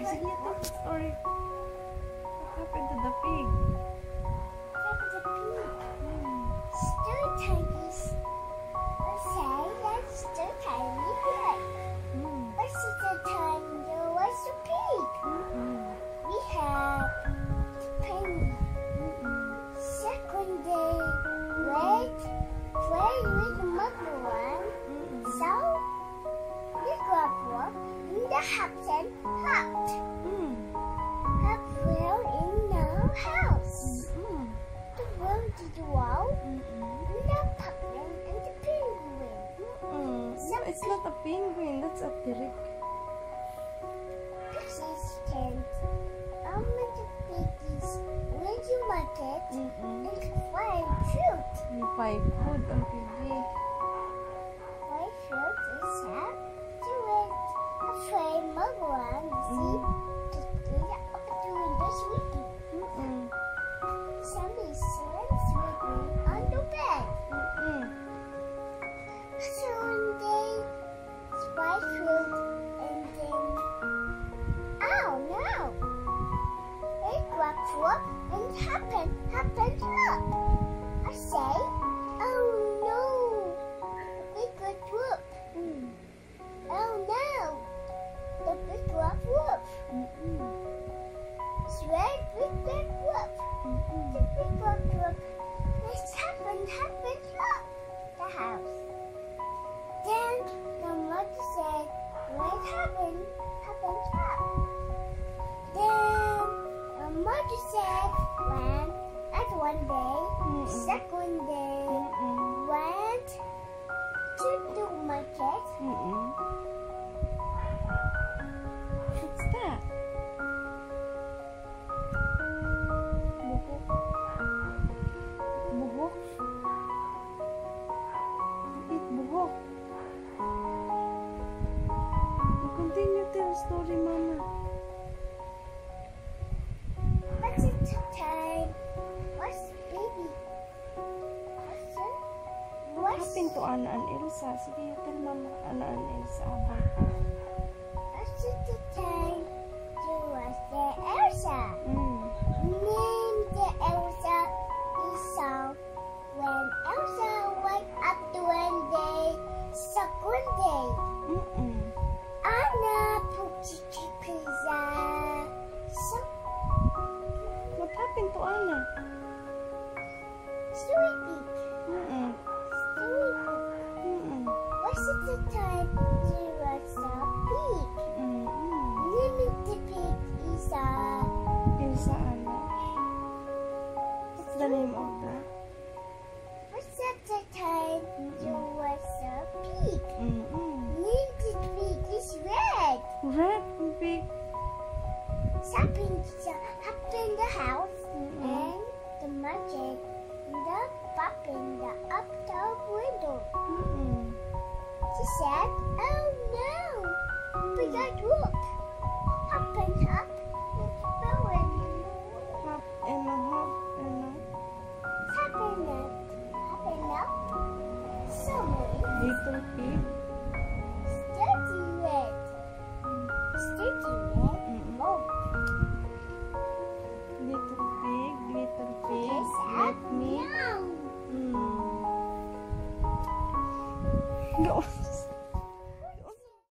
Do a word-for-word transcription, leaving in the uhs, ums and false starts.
Sige, tell the story. What happened to the pig? What happened to the pig? Mm. Story time is, let's say, that's story time here. Mm. What's the time there was a pig? Mm-mm. We have the penny. Mm-mm. Second day, wait, play with the mother one. Mm-mm. So, we got up in the house and hopped. Mm. Hop well in the house. Mm-mm. The world did the wall. Mm-mm. And the pumpkin and the penguin. Mm-mm. No, it's not a penguin, that's a tirik. Piggies tent. Um, the piggies went to market mm-mm. and find fruit. You buy food on piggy. Why fruit is up to it. A frame of one, see? Just up the window sweeping. Mm-mm. Sammy slept sleeping on the bed. Mm-mm. So one day, spy fruit and then, oh no! They grabbed fruit and happened, happened up. I say, oh no! They got whoop. Mm. Oh no! The big rock whoop. Mm-mm. Sweat with that whoop. Mm-mm. The big rock whoop. This happened, happened up the house. Then the mother said, what happened, happened up. Then the mother said, when at one day, mm-mm. second day, mm-mm. went to the market. Mm-mm. What's that? Buhok. Buhok. Eat buhok. Continue tell the story, Mama. What's the time? What's baby? What's it? What happened to Anna and Elsa? Sige, tell Mama. Anna and Elsa about. What's the time? There was the Elsa. Mm. Named the Elsa Elsa. When Elsa went up to one day, second day. Mm-mm. Anna put pizza. So, what happened to Anna? Sleeping. Mm-mm. Sleeping. Mm-mm. What's the time? There was a pig. Mm-mm. Naming the pig is a... Elsa Anna. What's the name of that? What's the time? There was a pig. Mm-mm. Named the pig is red. Red pig. Something up in the house. Mm-mm. And the magic the pop in the up the window. Mm-mm. She said, oh no, we got whoop. Hop and hop and go and Hop and a hop and a... hop and up, hop and up. Somewhere. Little pig. Sturdy red. Sturdy red. Mm-mm. Oh. Little pig, little pig, Yes, let me... no. Mm. Go.